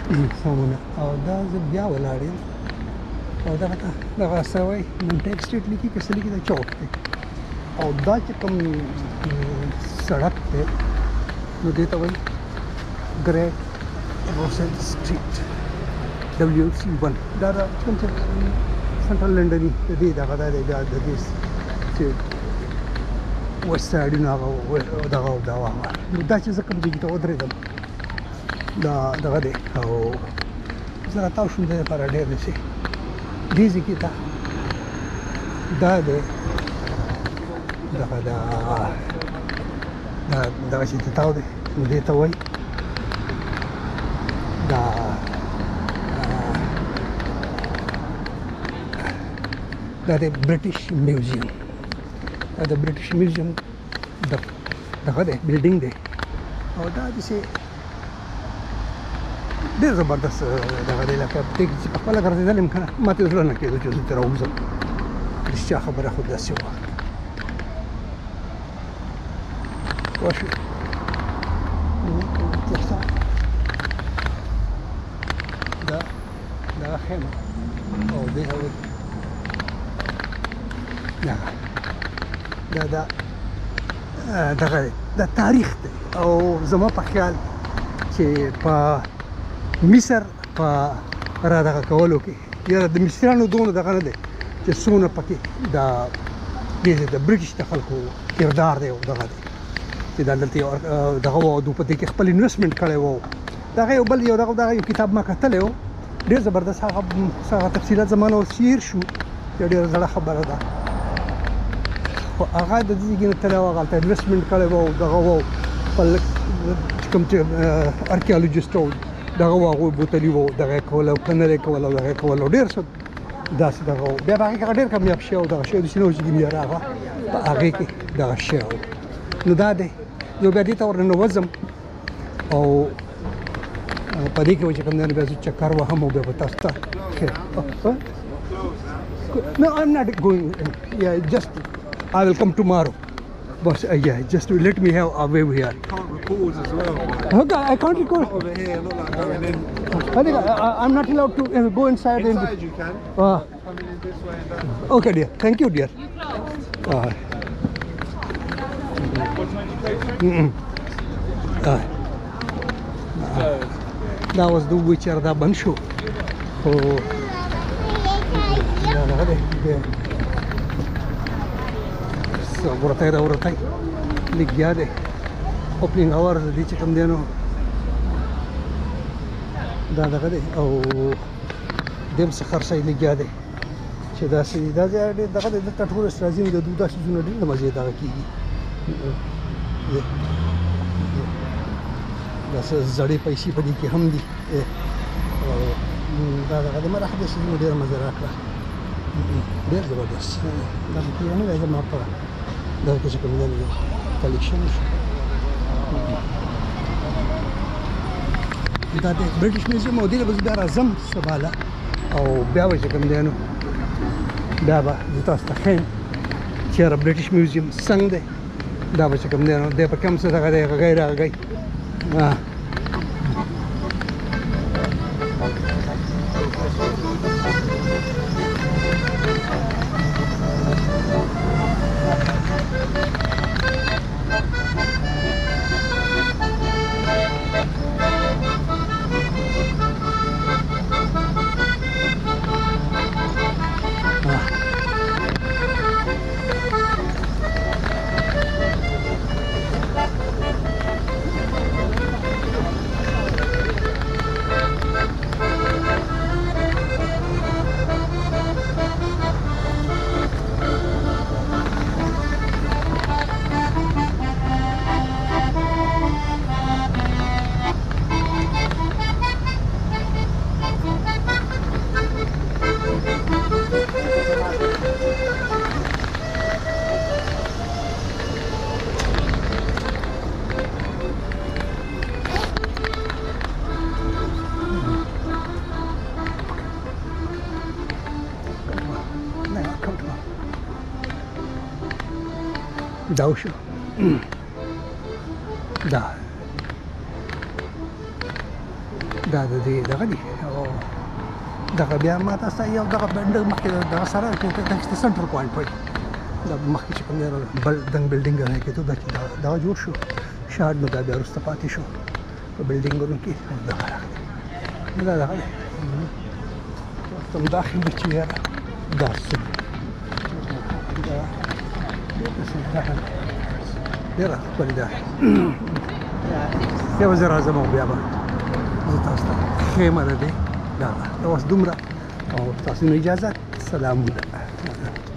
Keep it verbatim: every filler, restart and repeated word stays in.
سمونه او دا زه بیا ولاړ یم او دغه ته دغه سره وایي منټیک سټریټ لیکي که څه لیکي دا چوک دی او دا چې کوم سړک دی نو دې ته وایي ګریټ روسل سټریټ ډبلیو سی ون دا دا کوم چې سنټرل لنډني د دې دغه دی بیا د دې چې ویسټ سایډ نو هغه دغه دا نو دا چې زه کوم ځای ته ودرېدم دا دغه دی او زه راتاو شوم د دې لپاره ډېر داسې دې ځای کې ته دا دی دغه دا دا دغه چې تتاو دی نو دې ته وایي دا دا د برټش میوزیم دا د برټش میوزیم دغه دی بلډینګ دی او دا داسې ډېر زبردست دغه دی لکه دې چې په خپله ګرځېدل یم که نه ما ته زړه نه کېدو چې زه ترې راوځم رښتیا خبره خو داسې وه پوه شوې دا دغه خیمه او دې هغه دا دا دغه دا تاریخ دی او زما په خیال چې په مصر په را دغه کولو کې یاره د مصریانو دونه دغه نه دی چې څومره پکې دا دې د برټش د خلکو کردار دی او دغه دی چې دا دلته یو دغه و دوی په دې کې خپل انویسټمنټ کړی و دغه یو بل یو دغه دغه یو کتاب ما کتلی و ډېر زبردست هغه هغه تفصیلات زما نه اوس هېر شو یو ډېره زړه خبره ده خو هغه د دې ځای نه تللی و هغلته انویسټمنټ کړی و او دغه و خپل کوم چې ارکیالوجسټ و دغه و هغوی بوتلي و دغه یې کول او که نه یې کول او دغه یې کول او ډېر څه داسې دغه و بیا په هغې کې هغه ډېر کامیاب شوی و دغه شی داسې نه و چې بیا هغه په هغې کې دغه شوی و نو دا دی زه بیا دې ته ورننوځم او په دې کې و چې کوم دی نو بیا زه چکر وهم او بیا به تاسو ته No, I'm not going. Yeah, just I will come tomorrow. But uh, yeah, just to let me have a wave here. You can't record as well. Okay, I can't record. Over here, look like going in. I think I, I, I'm not allowed to uh, go inside. Inside you can. Uh, Coming in this way and that. okay, dear. Thank you, dear. Uh, mm-mm. uh, uh, that was the witcher that one show. Oh. ورته راورته لګیا دی اوپننګ اور د دې چې کوم دی نو دا دغه دی او دیم څه خرڅی لګیا دی چې داسې دا ځای ډېر دغه دی دلته ټورسټ راځي نو د دوی دا څیزونه ډېر د مزې دغه کېږي دا څه زړې پیسې په دې کې هم دي دا دغه دی ما راښه دې څیزونه ډېره مزه راکړه ډېر زبردست دا پکې نه دی زما په دغه کې چې کوم دی نو کلیکشن شو دا د برټش میوزیم او دې له به زه بیا راځم سباله او بیا به چې کوم دی نو بیا به زه تاسو ته ښیم چې یاره برټش میوزیم څنګه دی دا به چې کوم دی نو دی په کوم څه دغه دی غږی راغږی دا شو دا دا د دې دغه دي او دغه بیا ما تاسو ته یو دغه بنډر مخکې دغه سره د سنټر پوینټ وایي دا مخکې چې کوم دی بل دنګ بلډینګ راکېدو دا چې دغه جوړ شو شاړ نو دا بیا وروسته پاتې شو په بلډینګونو کې دغه راغلی دا دغه دی ورته هم داخل دی چې یاره دا څه ډېره ښکلې ده یو زه راځم او بیا به زه تاسو ته خیمه ده دی دا اوس دومره او تاسو نو اجازه سلامونه